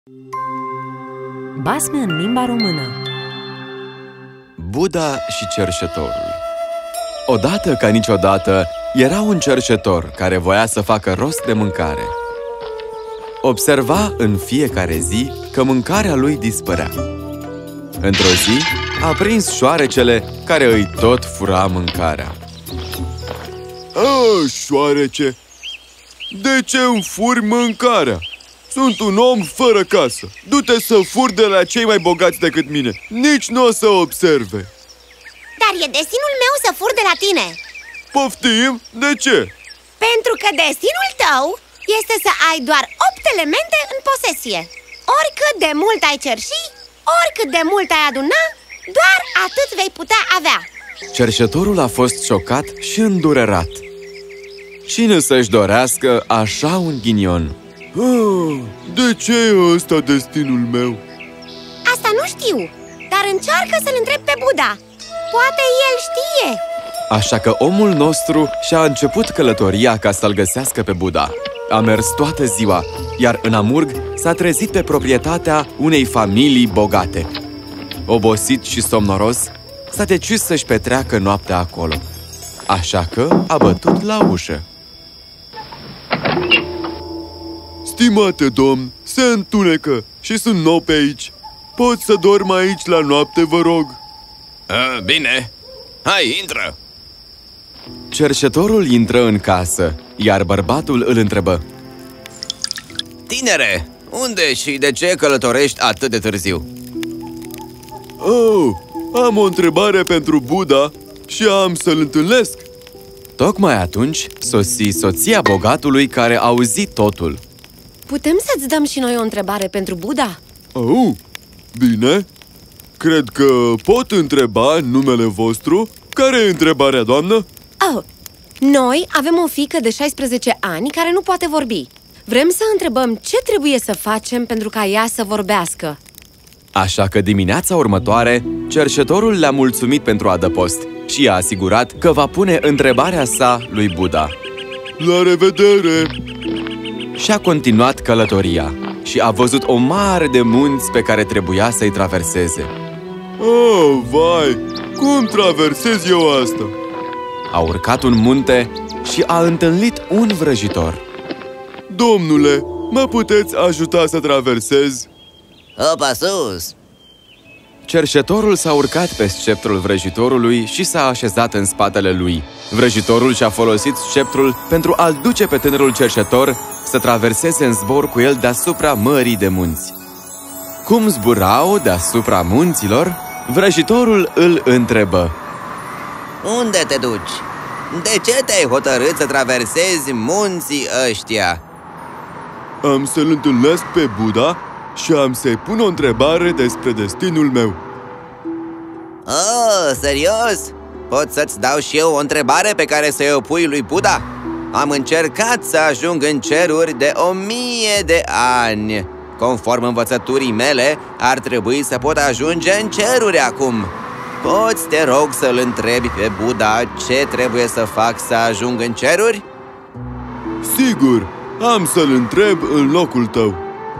Basme în limba română. Buddha și cerșetorul. Odată ca niciodată, era un cerșetor care voia să facă rost de mâncare. Observa în fiecare zi că mâncarea lui dispărea. Într-o zi, a prins șoarecele care îi tot fura mâncarea. Șoarece! De ce îmi furi mâncarea? Sunt un om fără casă. Du-te să furi de la cei mai bogați decât mine. Nici nu o să observe. Dar e destinul meu să fur de la tine. Poftim? De ce? Pentru că destinul tău este să ai doar 8 elemente în posesie. Oricât de mult ai cerși, oricât de mult ai aduna, doar atât vei putea avea. Cerșetorul a fost șocat și îndurerat. Cine să-și dorească așa un ghinion? De ce e ăsta destinul meu? Asta nu știu, dar încearcă să-l întrebi pe Buddha. Poate el știe. Așa că omul nostru și-a început călătoria ca să-l găsească pe Buddha. A mers toată ziua, iar în Amurg s-a trezit pe proprietatea unei familii bogate. Obosit și somnoros, s-a decis să-și petreacă noaptea acolo. Așa că a bătut la ușă. Stimate domn, se întunecă și sunt nou pe aici. Pot să dorm aici la noapte, vă rog? Bine, hai, intră! Cerșetorul intră în casă, iar bărbatul îl întrebă: Tinere, unde și de ce călătorești atât de târziu? Am o întrebare pentru Buddha și am să-l întâlnesc. Tocmai atunci sosi soția bogatului, care auzi totul. Putem să-ți dăm și noi o întrebare pentru Buddha? Bine. Cred că pot întreba în numele vostru. Care e întrebarea, doamnă? Noi avem o fiică de 16 ani care nu poate vorbi. Vrem să întrebăm ce trebuie să facem pentru ca ea să vorbească. Așa că dimineața următoare, cerșetorul le-a mulțumit pentru adăpost și i-a asigurat că va pune întrebarea sa lui Buddha. La revedere! Și-a continuat călătoria și a văzut o mare de munți pe care trebuia să-i traverseze. Vai! Cum traversez eu asta? A urcat un munte și a întâlnit un vrăjitor. Domnule, mă puteți ajuta să traversez? Opa sus! Cerșetorul s-a urcat pe sceptrul vrăjitorului și s-a așezat în spatele lui. Vrăjitorul și-a folosit sceptrul pentru a-l duce pe tânărul cerșetor să traverseze în zbor cu el deasupra mării de munți. Cum zburau deasupra munților, vrăjitorul îl întrebă: Unde te duci? De ce te-ai hotărât să traversezi munții ăștia? Am să-l întâlnesc pe Buddha și am să-i pun o întrebare despre destinul meu. Serios? Pot să-ți dau și eu o întrebare pe care să-i o pui lui Buddha? Am încercat să ajung în ceruri de 1000 de ani. Conform învățăturii mele, ar trebui să pot ajunge în ceruri acum. Poți, te rog, să-l întrebi pe Buddha ce trebuie să fac să ajung în ceruri? Sigur, am să-l întreb în locul tău.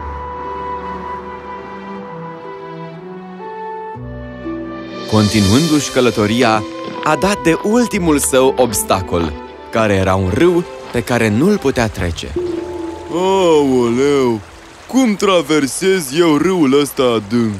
Continuându-și călătoria, a dat de ultimul său obstacol, care era un râu pe care nu-l putea trece. Aoleu! Cum traversez eu râul ăsta adânc?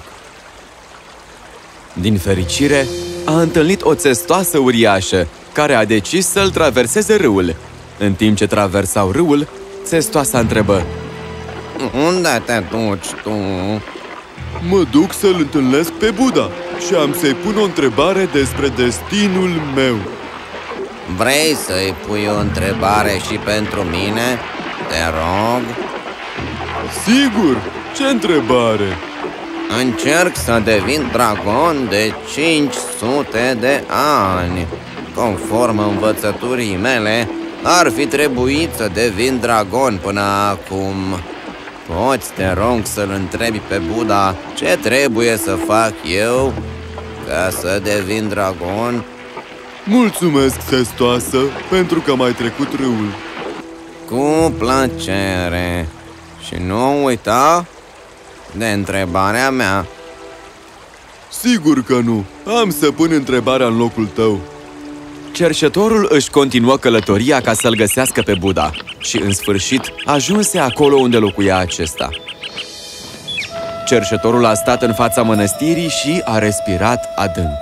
Din fericire, a întâlnit o țestoasă uriașă, care a decis să-l traverseze râul. În timp ce traversau râul, țestoasa întrebă: Unde te duci tu? Mă duc să-l întâlnesc pe Buddha și am să-i pun o întrebare despre destinul meu. Vrei să-i pui o întrebare și pentru mine? Te rog? Sigur! Ce întrebare? Încerc să devin dragon de 500 de ani. Conform învățăturii mele, ar fi trebuit să devin dragon până acum. Poți, te rog, să-l întrebi pe Buddha ce trebuie să fac eu ca să devin dragon? Mulțumesc, țestoasă, pentru că m-ai trecut râul. Cu plăcere. Și nu uita de întrebarea mea? Sigur că nu! Am să pun întrebarea în locul tău. Cerșetorul își continuă călătoria ca să-l găsească pe Buddha și, în sfârșit, ajunse acolo unde locuia acesta. Cerșetorul a stat în fața mănăstirii și a respirat adânc.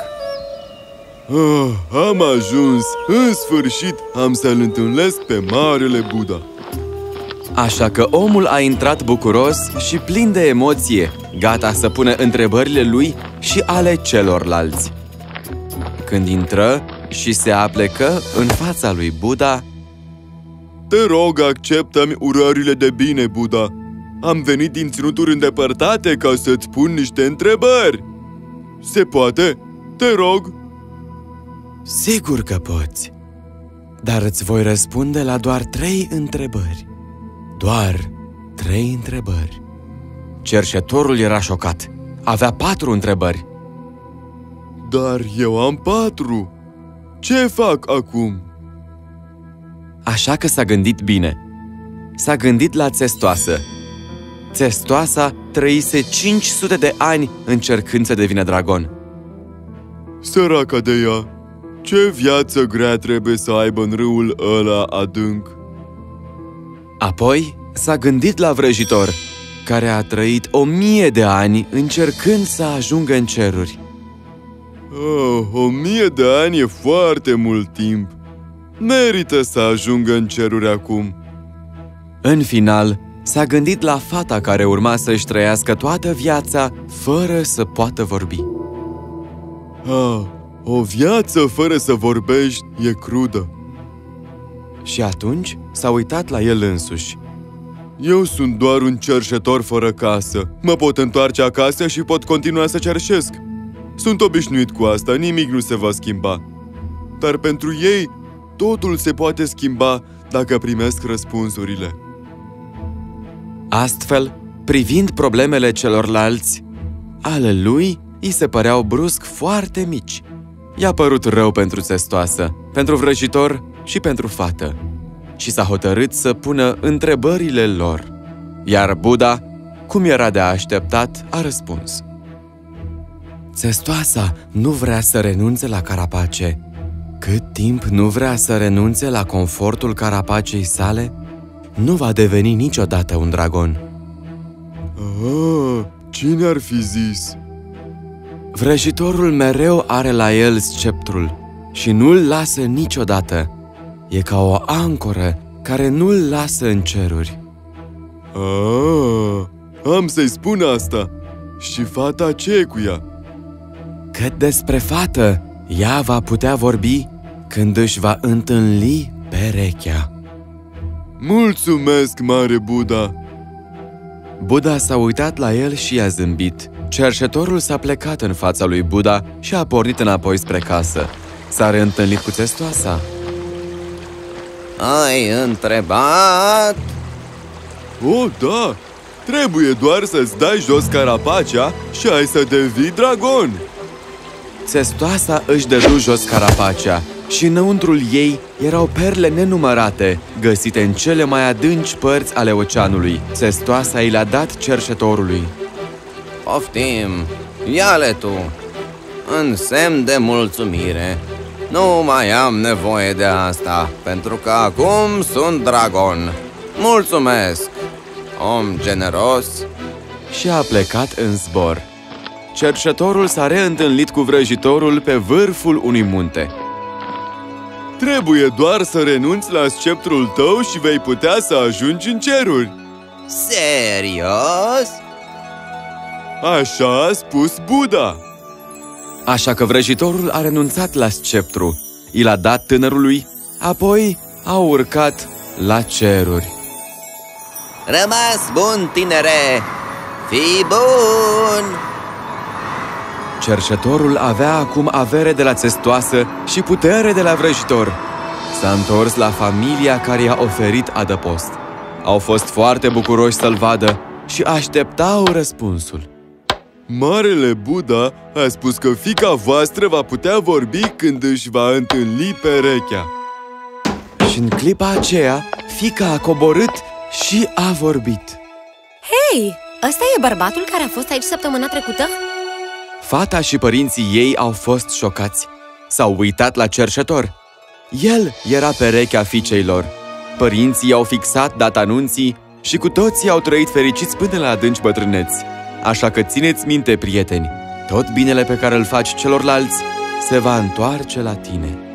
Am ajuns! În sfârșit am să-l întâlnesc pe Marele Buddha. Așa că omul a intrat bucuros și plin de emoție, gata să pună întrebările lui și ale celorlalți. Când intră și se aplecă în fața lui Buddha: Te rog, acceptă-mi urările de bine, Buddha. Am venit din ținuturi îndepărtate ca să-ți pun niște întrebări. Se poate? Te rog! Sigur că poți, dar îți voi răspunde la doar 3 întrebări. Doar 3 întrebări. Cerșetorul era șocat. Avea 4 întrebări. Dar eu am 4. Ce fac acum? Așa că s-a gândit bine. S-a gândit la Țestoasă. Țestoasa trăise 500 de ani încercând să devină dragon. Săraca de ea! Ce viață grea trebuie să aibă în râul ăla adânc! Apoi s-a gândit la vrăjitor, care a trăit 1000 de ani încercând să ajungă în ceruri. 1000 de ani e foarte mult timp. Merită să ajungă în ceruri acum. În final, s-a gândit la fata care urma să-și trăiască toată viața fără să poată vorbi. O viață fără să vorbești e crudă. Și atunci s-a uitat la el însuși. Eu sunt doar un cerșetor fără casă. Mă pot întoarce acasă și pot continua să cerșesc. Sunt obișnuit cu asta, nimic nu se va schimba. Dar pentru ei, totul se poate schimba dacă primesc răspunsurile. Astfel, privind problemele celorlalți, ale lui îi se păreau brusc foarte mici. I-a părut rău pentru Țestoasă, pentru vrăjitor și pentru fată. Și s-a hotărât să pună întrebările lor. Iar Buddha, cum era de așteptat, a răspuns: Țestoasa nu vrea să renunțe la carapace. Cât timp nu vrea să renunțe la confortul carapacei sale, nu va deveni niciodată un dragon. Cine ar fi zis? Vrăjitorul mereu are la el sceptrul și nu-l lasă niciodată. E ca o ancoră care nu-l lasă în ceruri. Am să-i spun asta. Și fata ce e cu ea? Cât despre fată, ea va putea vorbi când își va întâlni perechea. Mulțumesc, Mare Buddha! Buddha s-a uitat la el și i-a zâmbit. Cerșetorul s-a plecat în fața lui Buddha și a pornit înapoi spre casă. S-a reîntâlnit cu Țestoasa. Ai întrebat? Da! Trebuie doar să-ți dai jos carapacea și ai să devii dragon! Țestoasa își dădu jos carapacea și înăuntrul ei erau perle nenumărate, găsite în cele mai adânci părți ale oceanului. Țestoasa i le-a dat cerșetorului. Poftim, ia-le tu, în semn de mulțumire. Nu mai am nevoie de asta, pentru că acum sunt dragon. Mulțumesc, om generos! Și a plecat în zbor. Cerșetorul s-a reîntâlnit cu vrăjitorul pe vârful unui munte. Trebuie doar să renunți la sceptrul tău și vei putea să ajungi în ceruri. Serios? Așa a spus Buddha. Așa că vrăjitorul a renunțat la sceptru, i l-a dat tânărului, apoi a urcat la ceruri. Rămas bun, tinere! Fii bun! Cerșetorul avea acum avere de la Țestoasă și putere de la vrăjitor. S-a întors la familia care i-a oferit adăpost. Au fost foarte bucuroși să-l vadă și așteptau răspunsul. Marele Buddha a spus că fiica voastră va putea vorbi când își va întâlni perechea. Și în clipa aceea, fiica a coborât și a vorbit. Hei, Ăsta e bărbatul care a fost aici săptămâna trecută? Fata și părinții ei au fost șocați. S-au uitat la cerșetor. El era perechea fiicei lor. Părinții i-au fixat data anunții și cu toții au trăit fericiți până la adânci bătrâneți. Așa că țineți minte, prieteni, tot binele pe care îl faci celorlalți se va întoarce la tine.